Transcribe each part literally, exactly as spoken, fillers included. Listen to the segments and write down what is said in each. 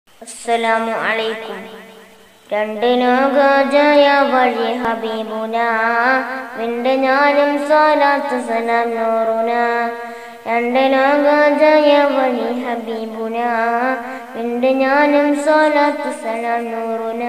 അസ്സലാമു അലൈക്കും. രണ്ട് ലോകജയ വഴി ഹബീബുന, വിണ്ട് ഞാനും സ്വലാത്ത് സലാം നൂറുന. രണ്ട് ലോകജയ വഴി ഹബീബുന, വിണ്ട് ഞാനും സ്വലാത്ത് സലാം നൂറുന.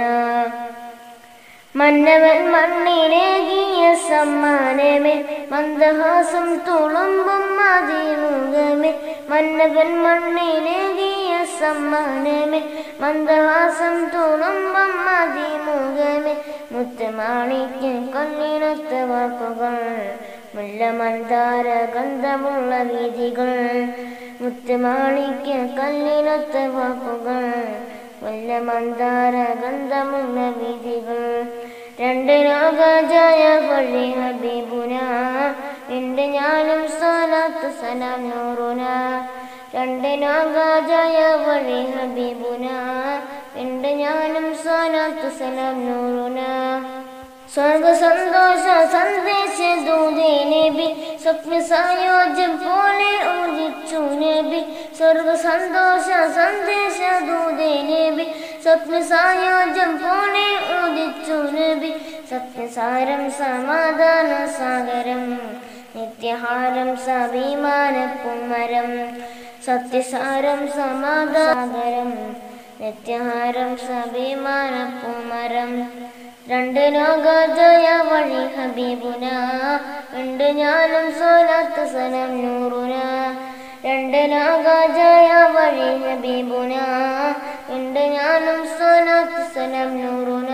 മന്നവൻ മണ്ണിലേകിയ സമ്മാനമേ, മന്ദഹാസം തുളുമ്പും മതിമുഖമേ. മന്നവൻ മണ്ണിലേകിയ സമ്മാനമേ, മന്ദഹാസം തുളുമ്പും മതിമുഖമേ. മുത്തുമാണിക്ക് കൊല്ലിനൊത്ത വാക്കുകൾ, മുല്ലമന്ദാര ഗന്ധമുള്ള വീഥികൾ. മുത്തുമാണിക്ക് കല്ലിനൊത്ത വാക്കുകൾ, മുല്ലമന്ദാര ഗന്ധമുള്ള വീഥികൾ. രണ്ട് ലോകജയ വഴി ഹബീബുന, വിണ്ട് ഞാനും സ്വലാത്ത് സലാം നൂറുന. രണ്ട് ലോകജയ വഴി ഹബീബുന, വിണ്ട് ഞാനും സ്വലാത്ത് സലാം നൂറുന. സ്വർഗ സന്തോഷ സന്ദേശ ദൂതേ നബി, സ്വപ്ന സായോജ്യം പോലെ ഊദിച്ചു നബി. സ്വർഗ സന്തോഷ സന്ദേശ ദൂതേ നബി, സ്വപ്ന സായോജ്യം പോലെ ഊദിച്ചു നബി. സത്യസാരം സമാധാന സാഗരം, നിത്യഹാരം സവിമാനപ്പുമരം. സത്യസാരം സമാധാനം, നിത്യഹാരം സവിമാനപ്പുമരം. രണ്ട് ലോകജയ വഴി ഹബീബുന, വിണ്ട് ഞാനും സ്വലാത്ത് സലാം നൂറുന. രണ്ട് ലോകജയ വഴി ഹബീബുന, വിണ്ട് ഞാനും സ്വലാത്ത് സലാം നൂറുന.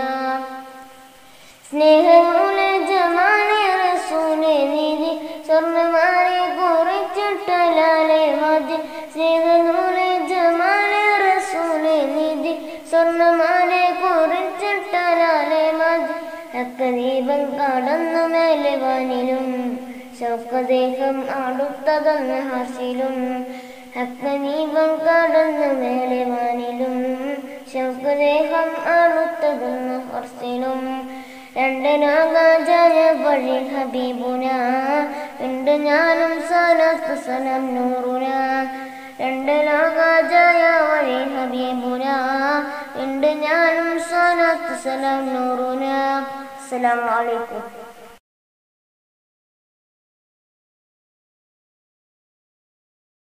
സ്നേഹമുലെ ജമാനെ റസൂലെ നിധി, സ്വർണ്ണമാരെ കുറിച്ചിട്ടലാലെ മതി. സ്നേഹമുലെ ജമാനെ റസൂലെ നിധി, സ്വർണ്ണമാരെ കുറിച്ചിട്ടലാലെ മതി. അക്കദീപം കടന്നു മേലെ വാനിലും, ശൗക്കദേഹം അടുത്തതൊന്ന് ഹാസിലും. അക്കദീപം കടന്നു മേലെ വാനിലും, ശൗക്കദേഹം അടുത്തതൊന്ന് ഹർസിലും. രണ്ട് ലോകജയ വഴി ഹബീബുന, വിണ്ട് ഞാനും സ്വലാത്ത് സലാം നൂറുന. രണ്ട് ലോകജയ വഴി ഹബീബുന, വിണ്ട് ഞാനും സ്വലാത്ത് സലാം നൂറുന. അസ്സലാമു അലൈക്കും.